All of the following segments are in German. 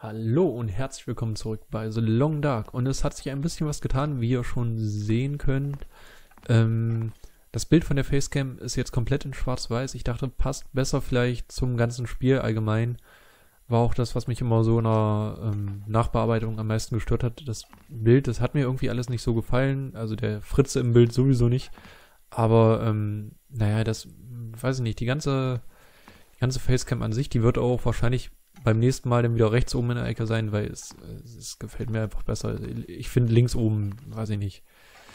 Hallo und herzlich willkommen zurück bei The Long Dark. Und es hat sich ein bisschen was getan, wie ihr schon sehen könnt. Das Bild von der Facecam ist jetzt komplett in schwarz-weiß. Ich dachte, passt besser vielleicht zum ganzen Spiel allgemein. War auch das, was mich immer so in der Nachbearbeitung am meisten gestört hat. Das Bild, das hat mir irgendwie alles nicht so gefallen. Also der Fritze im Bild sowieso nicht. Aber, naja, das, weiß ich nicht, die ganze Facecam an sich, die wird auch wahrscheinlich beim nächsten Mal dann wieder rechts oben in der Ecke sein, weil es gefällt mir einfach besser. Ich finde links oben, weiß ich nicht.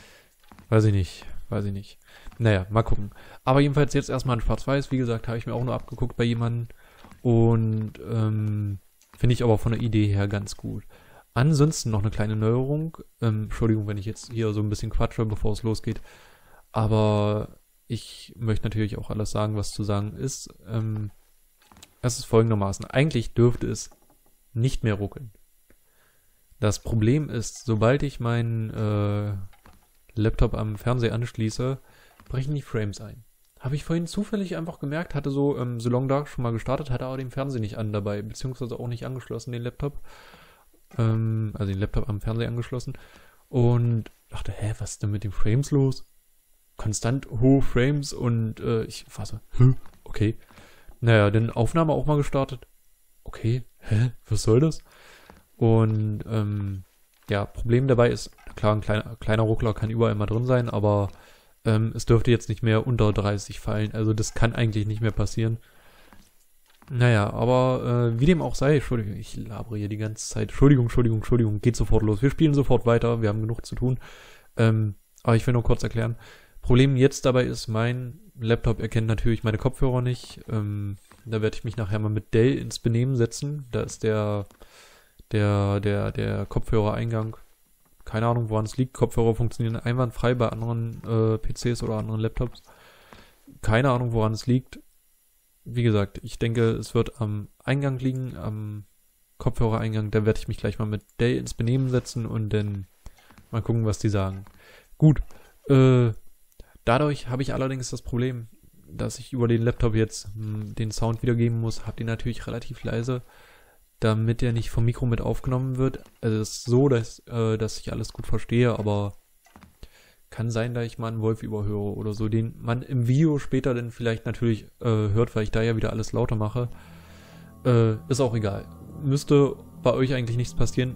Naja, mal gucken. Aber jedenfalls jetzt erstmal in schwarz-weiß. Wie gesagt, habe ich mir auch nur abgeguckt bei jemandem. Und finde ich aber von der Idee her ganz gut. Ansonsten noch eine kleine Neuerung. Entschuldigung, wenn ich jetzt hier so ein bisschen quatsche, bevor es losgeht. Aber ich möchte natürlich auch alles sagen, was zu sagen ist. Es ist folgendermaßen. Eigentlich dürfte es nicht mehr ruckeln. Das Problem ist, sobald ich meinen Laptop am Fernseher anschließe, brechen die Frames ein. Habe ich vorhin zufällig einfach gemerkt, hatte so The Long Dark schon mal gestartet, hatte aber den Fernseher nicht an dabei, beziehungsweise auch nicht angeschlossen, den Laptop. Also den Laptop am Fernseher angeschlossen. Und dachte, was ist denn mit den Frames los? Konstant hohe Frames und ich war so, okay. Naja, dann Aufnahme auch mal gestartet. Okay, was soll das? Und ja, Problem dabei ist, klar, ein kleiner Ruckler kann überall mal drin sein, aber es dürfte jetzt nicht mehr unter 30 fallen. Also das kann eigentlich nicht mehr passieren. Naja, aber wie dem auch sei, Entschuldigung, ich labere hier die ganze Zeit. Entschuldigung, geht sofort los. Wir spielen sofort weiter, wir haben genug zu tun. Aber ich will nur kurz erklären. Problem jetzt dabei ist, mein Laptop erkennt natürlich meine Kopfhörer nicht. Da werde ich mich nachher mal mit Dell ins Benehmen setzen. Da ist der Kopfhörereingang. Keine Ahnung, woran es liegt. Kopfhörer funktionieren einwandfrei bei anderen PCs oder anderen Laptops. Keine Ahnung, woran es liegt. Wie gesagt, ich denke, es wird am Eingang liegen, am Kopfhörereingang. Da werde ich mich gleich mal mit Dell ins Benehmen setzen und dann mal gucken, was die sagen. Gut, dadurch habe ich allerdings das Problem, dass ich über den Laptop jetzt den Sound wiedergeben muss. Habe den natürlich relativ leise, damit der nicht vom Mikro mit aufgenommen wird. Also es ist so, dass ich alles gut verstehe, aber kann sein, dass ich mal einen Wolf überhöre oder so, den man im Video später dann vielleicht natürlich hört, weil ich da ja wieder alles lauter mache. Ist auch egal. Müsste bei euch eigentlich nichts passieren.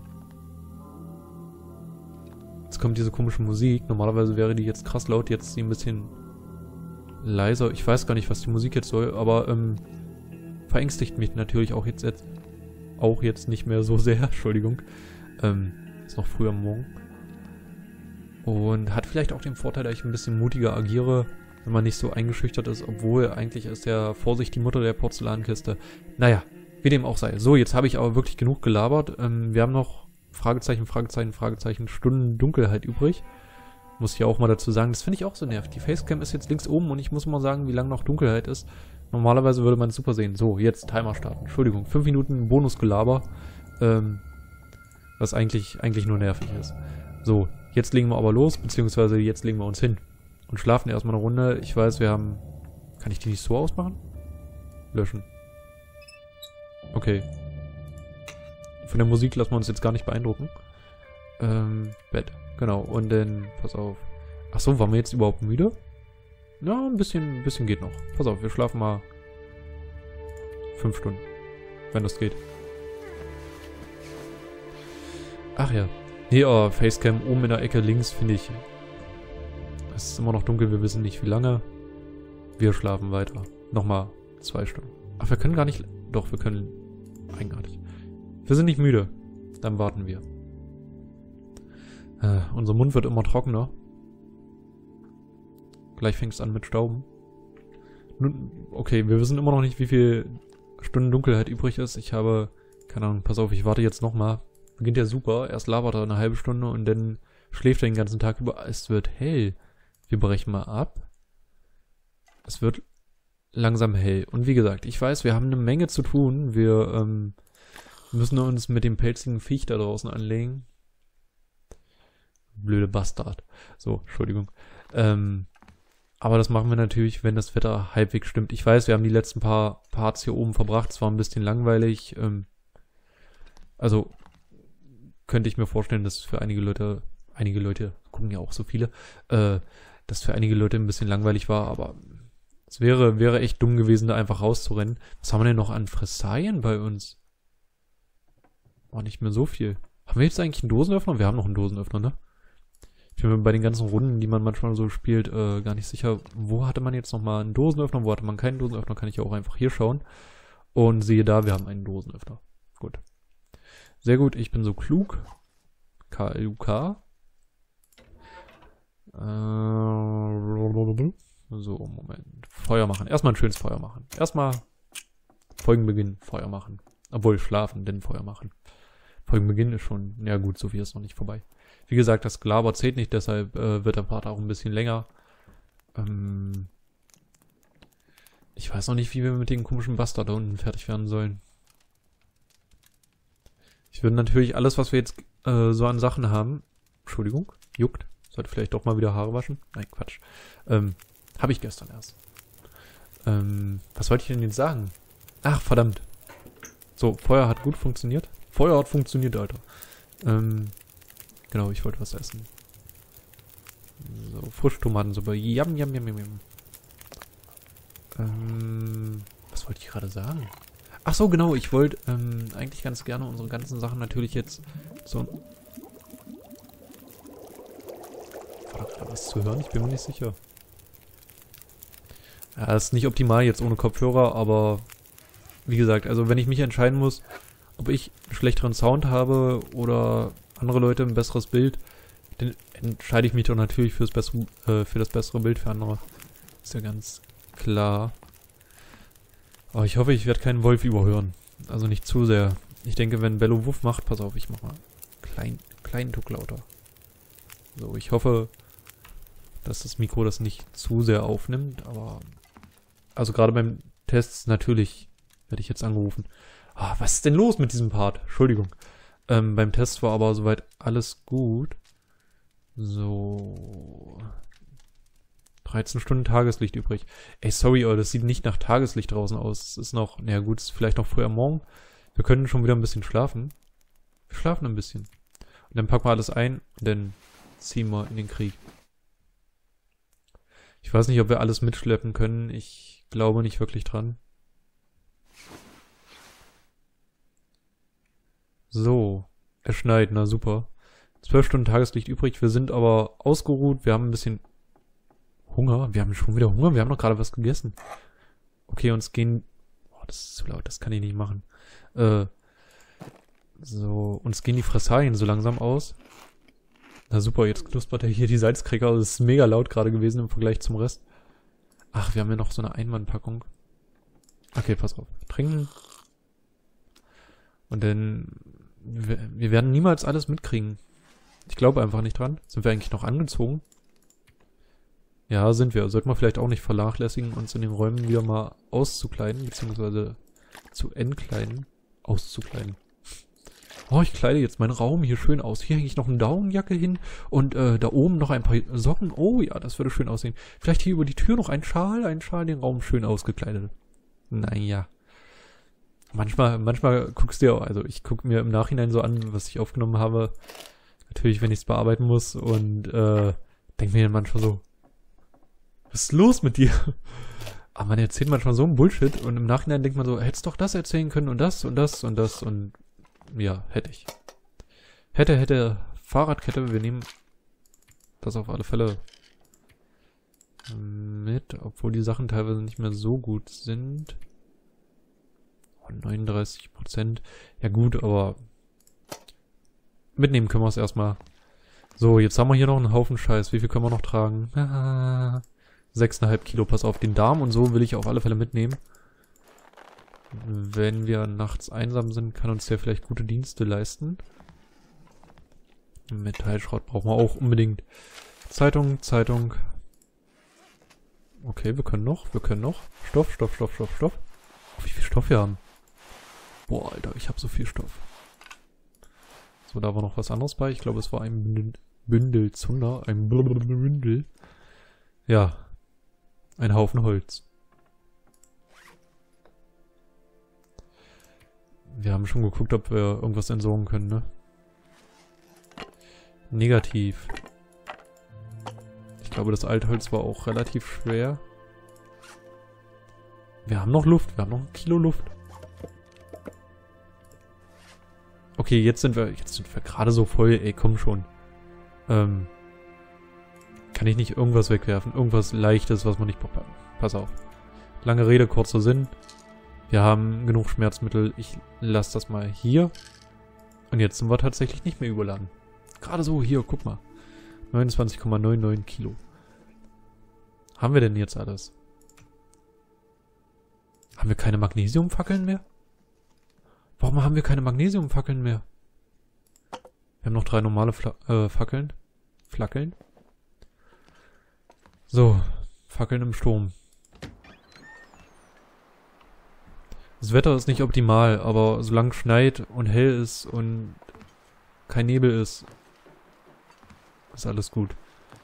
Jetzt kommt diese komische Musik. Normalerweise wäre die jetzt krass laut, jetzt ist sie ein bisschen leiser. Ich weiß gar nicht, was die Musik jetzt soll, aber verängstigt mich natürlich auch jetzt nicht mehr so sehr. Entschuldigung. Ist noch früh am Morgen. Und hat vielleicht auch den Vorteil, dass ich ein bisschen mutiger agiere, wenn man nicht so eingeschüchtert ist, obwohl eigentlich ist ja Vorsicht die Mutter der Porzellankiste. Naja, wie dem auch sei. So, jetzt habe ich aber wirklich genug gelabert. Wir haben noch Fragezeichen, Stunden Dunkelheit übrig. Muss ich ja auch mal dazu sagen, das finde ich auch so nervig. Die Facecam ist jetzt links oben und ich muss mal sagen, wie lange noch Dunkelheit ist. Normalerweise würde man es super sehen. So, jetzt Timer starten. Entschuldigung, 5 Minuten Bonusgelaber. Was eigentlich nur nervig ist. So, jetzt legen wir aber los, beziehungsweise jetzt legen wir uns hin. Und schlafen erstmal eine Runde. Ich weiß, wir haben... Kann ich die nicht so ausmachen? Löschen. Okay. Von der Musik lassen wir uns jetzt gar nicht beeindrucken. Bett. Genau. Und dann, pass auf. Achso, waren wir jetzt überhaupt müde? Ja, ein bisschen geht noch. Pass auf, wir schlafen mal 5 Stunden. Wenn das geht. Ach ja. Nee, Facecam oben in der Ecke links finde ich. Es ist immer noch dunkel, wir wissen nicht wie lange. Wir schlafen weiter. Nochmal 2 Stunden. Ach, wir können gar nicht... Doch, wir können... Eigenartig. Wir sind nicht müde. Dann warten wir. Unser Mund wird immer trockener. Gleich fängt es an mit Stauben. Nun, okay, wir wissen immer noch nicht, wie viel Stunden Dunkelheit übrig ist. Ich habe... Keine Ahnung, pass auf, ich warte jetzt nochmal. Beginnt ja super. Erst labert er eine halbe Stunde und dann schläft er den ganzen Tag über. Es wird hell. Wir brechen mal ab. Es wird langsam hell. Und wie gesagt, ich weiß, wir haben eine Menge zu tun. Wir müssen uns mit dem pelzigen Viech da draußen anlegen. Blöde Bastard. So, Entschuldigung. Aber das machen wir natürlich, wenn das Wetter halbwegs stimmt. Ich weiß, wir haben die letzten paar Parts hier oben verbracht. Es war ein bisschen langweilig. Also könnte ich mir vorstellen, dass für einige Leute gucken ja auch so viele, dass für einige Leute ein bisschen langweilig war, aber es wäre echt dumm gewesen, da einfach rauszurennen. Was haben wir denn noch an Fressalien bei uns? Oh, nicht mehr so viel. Haben wir jetzt eigentlich einen Dosenöffner? Wir haben noch einen Dosenöffner, ne? Ich bin mir bei den ganzen Runden, die man manchmal so spielt, gar nicht sicher, wo hatte man jetzt nochmal einen Dosenöffner, wo hatte man keinen Dosenöffner, kann ich auch einfach hier schauen. Und siehe da, wir haben einen Dosenöffner. Gut. Sehr gut, ich bin so klug. K-L-U-K. So, Moment. Feuer machen. Erstmal ein schönes Feuer machen. Erstmal Folgenbeginn Feuer machen. Obwohl, schlafen, dann Feuer machen. Folgenbeginn ist schon, ja gut, so viel ist noch nicht vorbei. Wie gesagt, das Gelaber zählt nicht, deshalb wird der Part auch ein bisschen länger. Ich weiß noch nicht, wie wir mit den komischen Bastard da unten fertig werden sollen. Ich würde natürlich alles, was wir jetzt so an Sachen haben, Entschuldigung, juckt, sollte vielleicht doch mal wieder Haare waschen. Nein, Quatsch. Habe ich gestern erst. Was wollte ich denn jetzt sagen? Ach, verdammt. So, Feuer hat gut funktioniert. Feuer hat funktioniert, Alter. Genau, ich wollte was essen. So, Frischtomatensuppe. Yum, yum, yum, yum, yum. Was wollte ich gerade sagen? Ach so, genau, ich wollte eigentlich ganz gerne unsere ganzen Sachen natürlich jetzt so... War da gerade was zu hören? Ich bin mir nicht sicher. Ja, ist nicht optimal jetzt ohne Kopfhörer, aber wie gesagt, also wenn ich mich entscheiden muss, ob ich einen schlechteren Sound habe oder andere Leute ein besseres Bild, dann entscheide ich mich doch natürlich für das bessere Bild für andere. Ist ja ganz klar. Aber ich hoffe, ich werde keinen Wolf überhören. Also nicht zu sehr. Ich denke, wenn Bello Wuff macht, pass auf, ich mach mal kleinen Tuck lauter. So, ich hoffe, dass das Mikro das nicht zu sehr aufnimmt, aber also gerade beim Test natürlich werde ich jetzt angerufen. Ah, was ist denn los mit diesem Part? Entschuldigung. Beim Test war aber soweit alles gut. So. 13 Stunden Tageslicht übrig. Ey, sorry, aber das sieht nicht nach Tageslicht draußen aus. Es ist noch, naja gut, es ist vielleicht noch früh am Morgen. Wir können schon wieder ein bisschen schlafen. Wir schlafen ein bisschen. Und dann packen wir alles ein und dann ziehen wir in den Krieg. Ich weiß nicht, ob wir alles mitschleppen können. Ich glaube nicht wirklich dran. So, es schneit, na super. 12 Stunden Tageslicht übrig. Wir sind aber ausgeruht. Wir haben ein bisschen Hunger. Wir haben schon wieder Hunger. Wir haben noch gerade was gegessen. Okay, uns gehen... Oh, das ist zu laut. Das kann ich nicht machen. So, uns gehen die Fressalien so langsam aus. Na super, jetzt knuspert er hier die Salzkräger. Das ist mega laut gerade gewesen im Vergleich zum Rest. Ach, wir haben ja noch so eine Einmannpackung. Okay, pass auf. Trinken. Und dann... Wir werden niemals alles mitkriegen. Ich glaube einfach nicht dran. Sind wir eigentlich noch angezogen? Ja, sind wir. Sollten wir vielleicht auch nicht vernachlässigen, uns in den Räumen wieder mal auszukleiden, beziehungsweise zu entkleiden. Auszukleiden. Oh, ich kleide jetzt meinen Raum hier schön aus. Hier hänge ich noch eine Daunenjacke hin und da oben noch ein paar Socken. Oh ja, das würde schön aussehen. Vielleicht hier über die Tür noch ein Schal, den Raum schön ausgekleidet. Naja. Manchmal guckst du ja auch, also ich gucke mir im Nachhinein so an, was ich aufgenommen habe. Natürlich, wenn ich es bearbeiten muss und denke mir dann manchmal so, was ist los mit dir? Aber man erzählt manchmal so einen Bullshit und im Nachhinein denkt man so, hättest doch das erzählen können und das und das und das und ja, hätte ich. Hätte, Fahrradkette, wir nehmen das auf alle Fälle mit, obwohl die Sachen teilweise nicht mehr so gut sind. 39%. Ja gut, aber mitnehmen können wir es erstmal. So, jetzt haben wir hier noch einen Haufen Scheiß. Wie viel können wir noch tragen? 6,5 Kilo, pass auf, den Darm und so will ich auf alle Fälle mitnehmen. Wenn wir nachts einsam sind, kann uns der vielleicht gute Dienste leisten. Metallschrott brauchen wir auch unbedingt. Zeitung. Okay, wir können noch. Stoff. Oh, wie viel Stoff wir haben. Boah, Alter, ich habe so viel Stoff. So, da war noch was anderes bei. Ich glaube, es war ein Bündel Zunder. Ein Bündel. Ja. Ein Haufen Holz. Wir haben schon geguckt, ob wir irgendwas entsorgen können, ne? Negativ. Ich glaube, das Altholz war auch relativ schwer. Wir haben noch Luft. Wir haben noch 1 Kilo Luft. Okay, jetzt sind wir gerade so voll. Ey, komm schon. Kann ich nicht irgendwas wegwerfen? Irgendwas Leichtes, was man nicht braucht. Pass auf. Lange Rede, kurzer Sinn. Wir haben genug Schmerzmittel. Ich lasse das mal hier. Und jetzt sind wir tatsächlich nicht mehr überladen. Gerade so, hier, guck mal. 29,99 Kilo. Haben wir denn jetzt alles? Haben wir keine Magnesiumfackeln mehr? Warum haben wir keine Magnesiumfackeln mehr? Wir haben noch 3 normale Fackeln. Flackeln. So, Fackeln im Sturm. Das Wetter ist nicht optimal, aber solange es schneit und hell ist und kein Nebel ist, ist alles gut.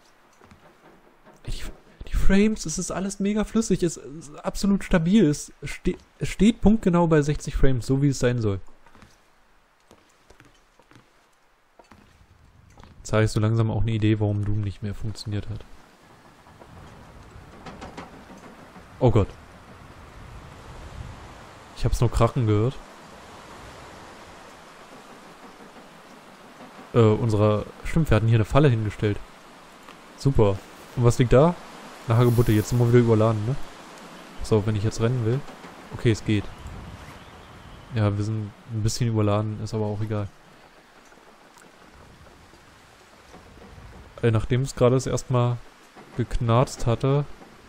Die Frames, es ist alles mega flüssig, es ist absolut stabil. Es steht punktgenau bei 60 Frames, so wie es sein soll. Jetzt habe ich so langsam auch eine Idee, warum Doom nicht mehr funktioniert hat. Oh Gott. Ich hab's nur krachen gehört. Stimmt, wir hatten hier eine Falle hingestellt. Super. Und was liegt da? Eine Hagebutte. Jetzt sind wir wieder überladen, ne? Pass auf, wenn ich jetzt rennen will. Okay, es geht. Ja, wir sind ein bisschen überladen, ist aber auch egal. Nachdem es gerade erstmal geknarzt hatte.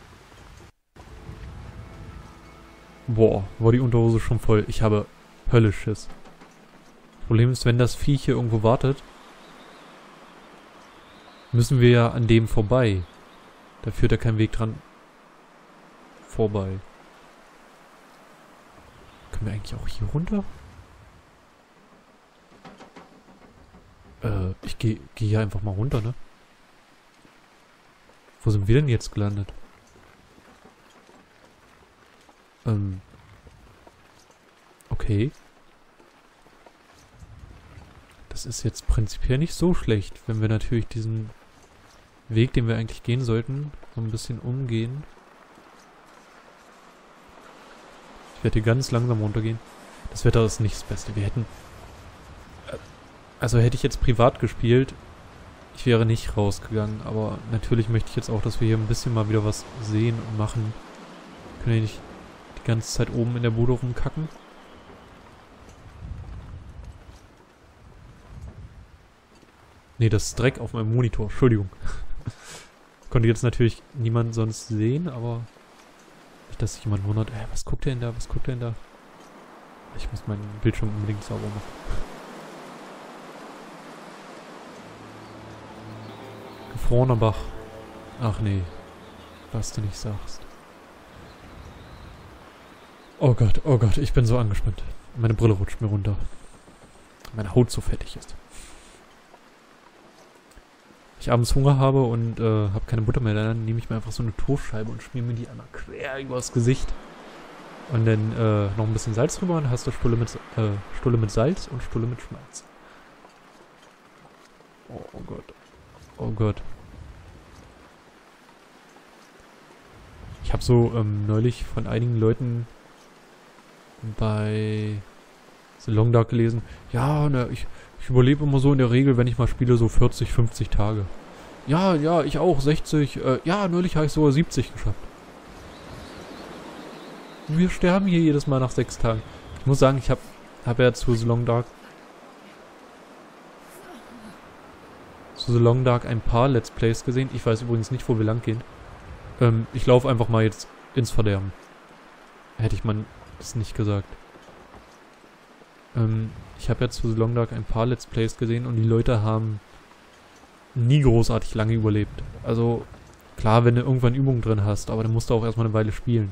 Boah, war die Unterhose schon voll. Ich habe höllisch Schiss. Problem ist, wenn das Viech hier irgendwo wartet, müssen wir ja an dem vorbei. Da führt ja kein Weg dran vorbei. Können wir eigentlich auch hier runter? Ich geh hier einfach mal runter, ne? Wo sind wir denn jetzt gelandet? Okay. Das ist jetzt prinzipiell nicht so schlecht, wenn wir natürlich diesen Weg, den wir eigentlich gehen sollten, so ein bisschen umgehen. Ich werde hier ganz langsam runtergehen. Das Wetter ist nicht das Beste. Wir hätten... Also hätte ich jetzt privat gespielt, ich wäre nicht rausgegangen. Aber natürlich möchte ich jetzt auch, dass wir hier ein bisschen mal wieder was sehen und machen. Wir können ja nicht die ganze Zeit oben in der Bude rumkacken. Nee, das ist Dreck auf meinem Monitor. Entschuldigung. Konnte jetzt natürlich niemand sonst sehen, aber nicht, dass sich jemand wundert. Was guckt der denn da? Was guckt der denn da? Ich muss meinen Bildschirm unbedingt sauber machen. Gefrorener Bach. Ach nee. Was du nicht sagst. Oh Gott, ich bin so angespannt. Meine Brille rutscht mir runter. Meine Haut so fettig ist. Ich abends Hunger habe und habe keine Butter mehr, dann nehme ich mir einfach so eine Toastscheibe und schmier mir die einmal quer übers Gesicht. Und dann noch ein bisschen Salz drüber und hast du Stulle mit Salz und Stulle mit Schmalz. Oh Gott. Oh Gott. Ich habe so neulich von einigen Leuten bei The Long Dark gelesen. Ja, ne, ich überlebe immer so in der Regel, wenn ich mal spiele, so 40, 50 Tage. Ja, ich auch, 60. Ja, neulich habe ich sogar 70 geschafft. Wir sterben hier jedes Mal nach 6 Tagen. Ich muss sagen, ich hab ja zu The Long Dark ein paar Let's Plays gesehen. Ich weiß übrigens nicht, wo wir lang gehen. Ich laufe einfach mal jetzt ins Verderben. Hätte ich mal das nicht gesagt. Ich habe ja zu The Long Dark ein paar Let's Plays gesehen und die Leute haben nie großartig lange überlebt. Also, klar, wenn du irgendwann Übung drin hast, aber dann musst du auch erstmal eine Weile spielen.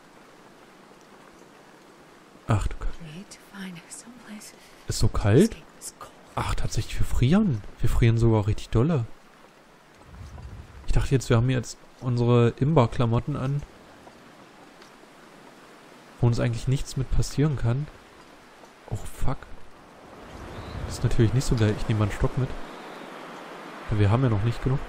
Ach du Gott. Ist so kalt? Ach, tatsächlich, wir frieren. Wir frieren sogar richtig dolle. Ich dachte jetzt, wir haben jetzt unsere Imba-Klamotten an, wo uns eigentlich nichts mit passieren kann. Oh, fuck. Das ist natürlich nicht so geil. Ich nehme mal einen Stock mit. Weil wir haben ja noch nicht genug.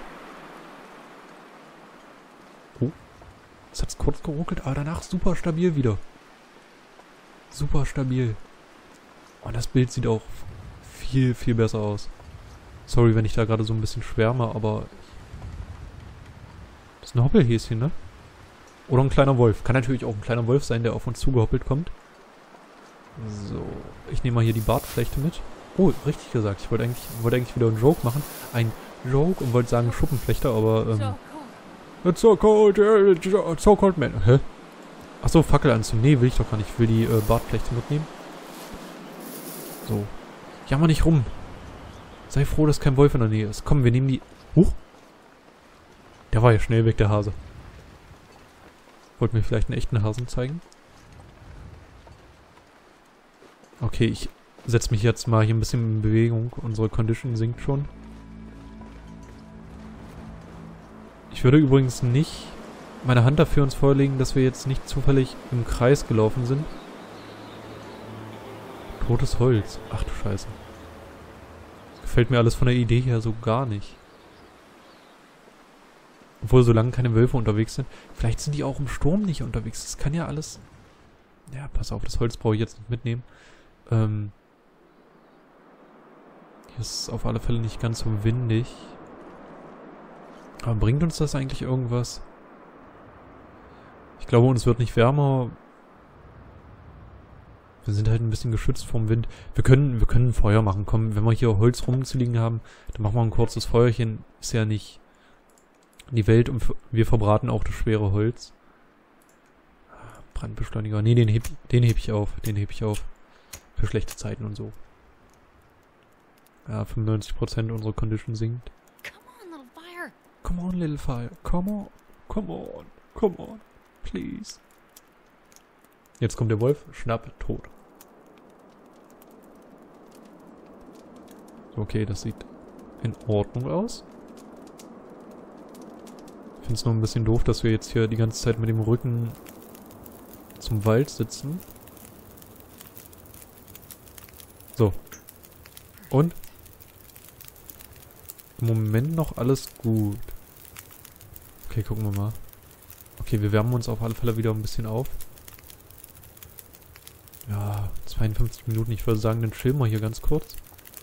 Oh. Jetzt hat es kurz geruckelt, aber danach super stabil wieder. Super stabil. Und das Bild sieht auch viel, viel besser aus. Sorry, wenn ich da gerade so ein bisschen schwärme, aber... Das ist ein Hoppelhäschen, ne? Oder ein kleiner Wolf. Kann natürlich auch ein kleiner Wolf sein, der auf uns zugehoppelt kommt. So. Ich nehme mal hier die Bartflechte mit. Oh, richtig gesagt. Ich wollte eigentlich wieder einen Joke machen. Ein Joke und wollte sagen Schuppenflechte, aber... It's so cold, it's so cold, man. Hä? Achso, Fackel anziehen. Nee, will ich doch gar nicht. Ich will die Bartflechte mitnehmen. So. Jammer nicht rum. Sei froh, dass kein Wolf in der Nähe ist. Komm, wir nehmen die... Huch! Der war ja schnell weg, der Hase. Wollt mir vielleicht einen echten Hasen zeigen? Okay, ich setze mich jetzt mal hier ein bisschen in Bewegung. Unsere Condition sinkt schon. Ich würde übrigens nicht meine Hand dafür uns vorlegen, dass wir jetzt nicht zufällig im Kreis gelaufen sind. Totes Holz. Ach du Scheiße. Das gefällt mir alles von der Idee her so gar nicht. Obwohl, solange keine Wölfe unterwegs sind. Vielleicht sind die auch im Sturm nicht unterwegs. Das kann ja alles... Ja, pass auf, das Holz brauche ich jetzt nicht mitnehmen. Hier ist es auf alle Fälle nicht ganz so windig. Aber bringt uns das eigentlich irgendwas? Ich glaube, uns wird nicht wärmer. Wir sind halt ein bisschen geschützt vom Wind. Wir können ein Feuer machen. Komm, wenn wir hier Holz rumzuliegen haben, dann machen wir ein kurzes Feuerchen. Ist ja nicht die Welt und wir verbraten auch das schwere Holz. Brandbeschleuniger. Nee, den heb ich auf. Den heb ich auf. Für schlechte Zeiten und so. Ja, 95% unserer Condition sinkt. Come on, little fire. Come on. Come on. Come on. Please. Jetzt kommt der Wolf. Schnapp, tot. Okay, das sieht in Ordnung aus. Ich finde es nur ein bisschen doof, dass wir jetzt hier die ganze Zeit mit dem Rücken zum Wald sitzen. So. Und? Im Moment noch alles gut. Okay, gucken wir mal. Okay, wir wärmen uns auf alle Fälle wieder ein bisschen auf. Ja, 52 Minuten. Ich würde sagen, dann chillen wir hier ganz kurz.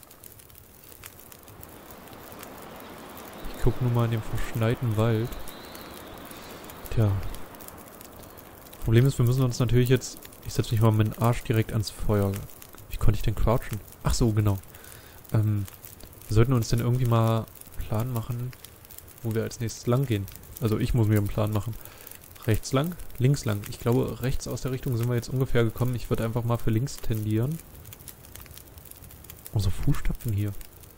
Ich gucke nur mal in den verschneiten Wald. Tja. Problem ist, wir müssen uns natürlich jetzt... Ich setze mich mal mit dem Arsch direkt ans Feuer. Wie konnte ich denn crouchen? Ach so, genau. Wir sollten uns dann irgendwie mal einen Plan machen, wo wir als nächstes lang gehen. Also ich muss mir einen Plan machen. Rechts lang? Links lang. Ich glaube, rechts aus der Richtung sind wir jetzt ungefähr gekommen. Ich würde einfach mal für links tendieren. Unsere Fußstapfen hier.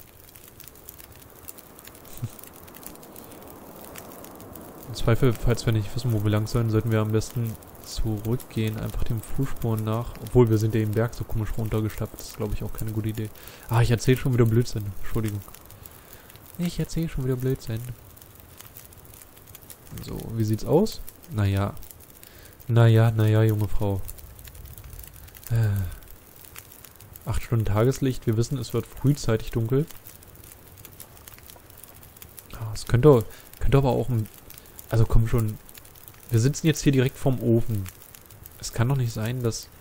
Im Zweifel, falls wir nicht wissen, wo wir lang sollen, sollten wir am besten zurückgehen, einfach den Fußspuren nach. Obwohl, wir sind ja den Berg so komisch runtergestapft. Das ist, glaube ich, auch keine gute Idee. Ah, ich erzähle schon wieder Blödsinn. Entschuldigung. Ich erzähle schon wieder Blödsinn. So, wie sieht's aus? Naja. Naja, junge Frau. 8 Stunden Tageslicht. Wir wissen, es wird frühzeitig dunkel. Ah, es könnte aber auch ein... Also komm schon. Wir sitzen jetzt hier direkt vorm Ofen. Es kann doch nicht sein, dass...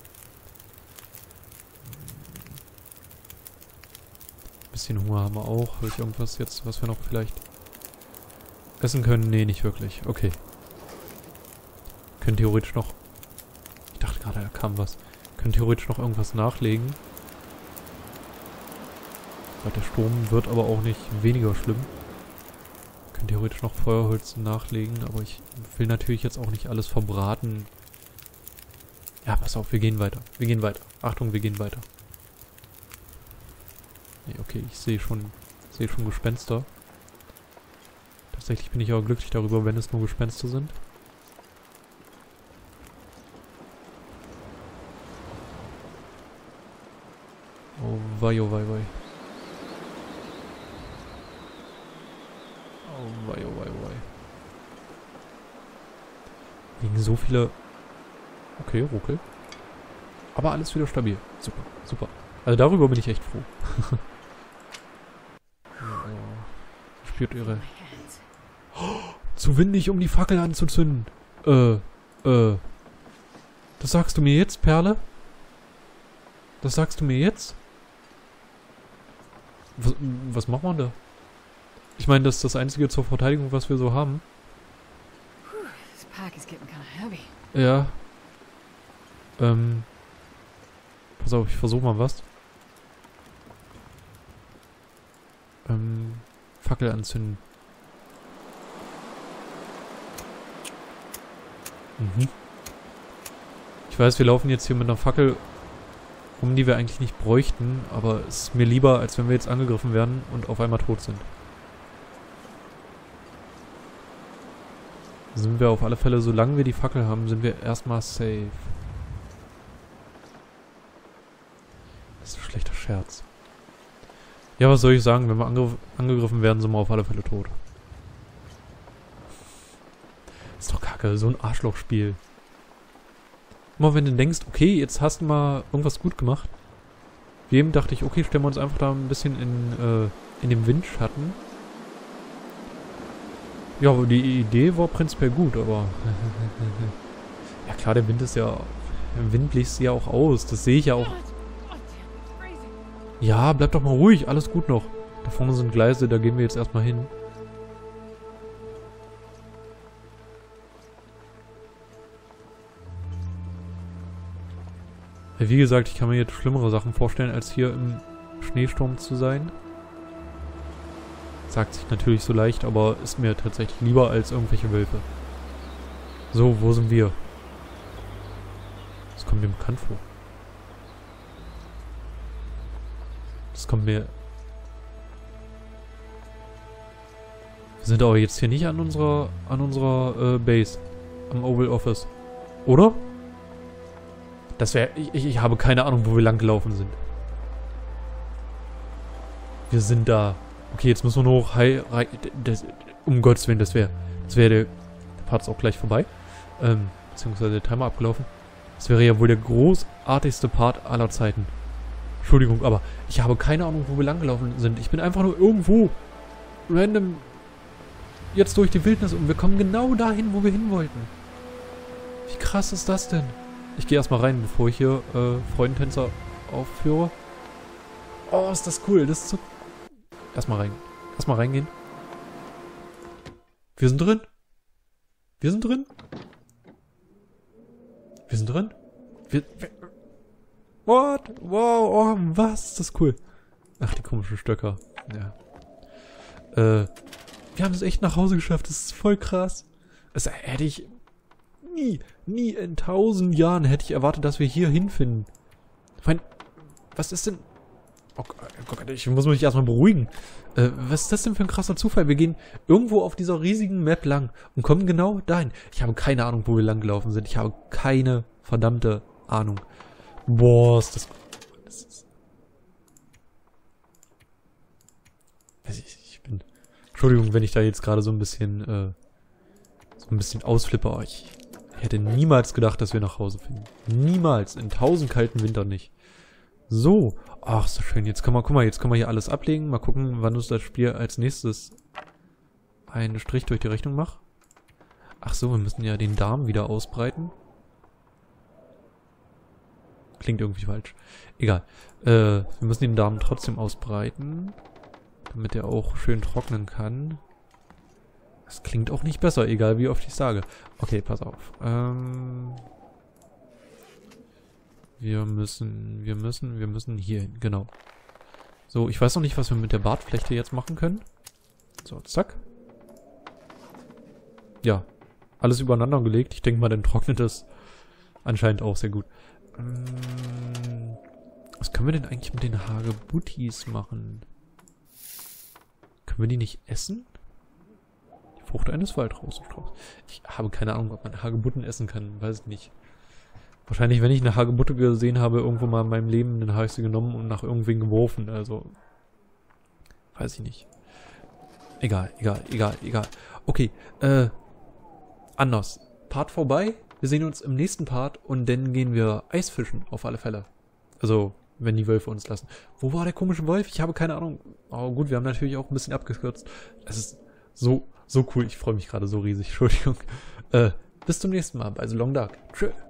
Ein bisschen Hunger haben wir auch. Habe ich irgendwas jetzt, was wir noch vielleicht essen können? Nee, nicht wirklich. Okay. Können theoretisch noch... Ich dachte gerade, da kam was. Können theoretisch noch irgendwas nachlegen. Weil der Sturm wird aber auch nicht weniger schlimm. Können theoretisch noch Feuerholz nachlegen, aber ich will natürlich jetzt auch nicht alles verbraten. Ja, pass auf, wir gehen weiter. Wir gehen weiter. Achtung, wir gehen weiter. Nee, okay, ich sehe schon Gespenster. Tatsächlich bin ich aber glücklich darüber, wenn es nur Gespenster sind. Oh wei, oh wei, wei. Oh wei, oh wei, oh wei. Liegen so viele... Okay, ruckel. Aber alles wieder stabil. Super, super. Also darüber bin ich echt froh. Spürt ihre... Zu windig, um die Fackel anzuzünden. Das sagst du mir jetzt, Perle? Das sagst du mir jetzt? Was machen wir da? Ich meine, das ist das Einzige zur Verteidigung, was wir so haben. Ja. Pass auf, ich versuche mal was. Fackel anzünden. Mhm. Ich weiß, wir laufen jetzt hier mit einer Fackel rum, die wir eigentlich nicht bräuchten, aber es ist mir lieber, als wenn wir jetzt angegriffen werden und auf einmal tot sind. Sind wir auf alle Fälle, solange wir die Fackel haben, sind wir erstmal safe. Das ist ein schlechter Scherz. Ja, was soll ich sagen? Wenn wir angegriffen werden, sind wir auf alle Fälle tot. Ist doch kacke, so ein Arschlochspiel. Immer wenn du denkst, okay, jetzt hast du mal irgendwas gut gemacht. Wie eben dachte ich, okay, stellen wir uns einfach da ein bisschen in dem Windschatten. Ja, aber die Idee war prinzipiell gut, aber... ja klar, der Wind ist ja... Der Wind bläst ja auch aus, das sehe ich ja auch. Ja, bleib doch mal ruhig, alles gut noch. Da vorne sind Gleise, da gehen wir jetzt erstmal hin. Ja, wie gesagt, ich kann mir jetzt schlimmere Sachen vorstellen, als hier im Schneesturm zu sein. Sagt sich natürlich so leicht, aber ist mir tatsächlich lieber als irgendwelche Wölfe. So, wo sind wir? Das kommt mir bekannt vor. Das kommt mir... Wir sind aber jetzt hier nicht an unserer Base. Am Oval Office. Oder? Das wäre... Ich habe keine Ahnung, wo wir lang gelaufen sind. Wir sind da. Okay, jetzt müssen wir nur hoch. Um Gottes Willen, das wäre der Part ist auch gleich vorbei. Beziehungsweise der Timer abgelaufen. Das wäre ja wohl der großartigste Part aller Zeiten. Entschuldigung, aber ich habe keine Ahnung, wo wir lang gelaufen sind. Ich bin einfach nur irgendwo random jetzt durch die Wildnis und wir kommen genau dahin, wo wir hin wollten. Wie krass ist das denn? Ich gehe erstmal rein, bevor ich hier Freudentänzer aufführe. Oh, ist das cool. Das ist so... Erstmal rein. Erstmal reingehen. Wir sind drin. Wir sind drin. Wir sind drin. What? Wow, oh, was? Das ist cool. Ach, die komischen Stöcker. Ja. Wir haben es echt nach Hause geschafft. Das ist voll krass. Das hätte ich... Nie in 1000 Jahren hätte ich erwartet, dass wir hier hinfinden. Ich meine, was ist denn... Oh Gott, ich muss mich erstmal beruhigen. Was ist das denn für ein krasser Zufall? Wir gehen irgendwo auf dieser riesigen Map lang und kommen genau dahin. Ich habe keine Ahnung, wo wir lang gelaufen sind. Ich habe keine verdammte Ahnung. Boah, ist das... Ich bin... Entschuldigung, wenn ich da jetzt gerade so ein bisschen ausflippe. Aber ich hätte niemals gedacht, dass wir nach Hause finden. Niemals. In 1000 kalten Wintern nicht. So. Ach, so schön. Jetzt können wir, guck mal, jetzt können wir hier alles ablegen. Mal gucken, wann uns das Spiel als nächstes einen Strich durch die Rechnung macht. Ach so, wir müssen ja den Darm wieder ausbreiten. Klingt irgendwie falsch. Egal. Wir müssen den Darm trotzdem ausbreiten, damit er auch schön trocknen kann. Das klingt auch nicht besser, egal wie oft ich sage. Okay, pass auf. Wir müssen hier hin, genau. So, ich weiß noch nicht, was wir mit der Bartflechte jetzt machen können. So, zack. Ja, alles übereinander gelegt. Ich denke mal, dann trocknet es anscheinend auch sehr gut. Was können wir denn eigentlich mit den Hagebuttis machen? Können wir die nicht essen? Die Frucht eines Waldrosenstrauchs. Ich habe keine Ahnung, ob man Hagebutten essen kann. Weiß ich nicht. Wahrscheinlich, wenn ich eine Hagebutte gesehen habe, irgendwo mal in meinem Leben, dann habe ich sie genommen und nach irgendwen geworfen. Also, weiß ich nicht. Egal. Okay, anders. Part vorbei. Wir sehen uns im nächsten Part und dann gehen wir Eisfischen, auf alle Fälle. Also, wenn die Wölfe uns lassen. Wo war der komische Wolf? Ich habe keine Ahnung. Aber gut, wir haben natürlich auch ein bisschen abgekürzt. Es ist so cool. Ich freue mich gerade so riesig. Entschuldigung. Bis zum nächsten Mal bei The Long Dark. Tschö.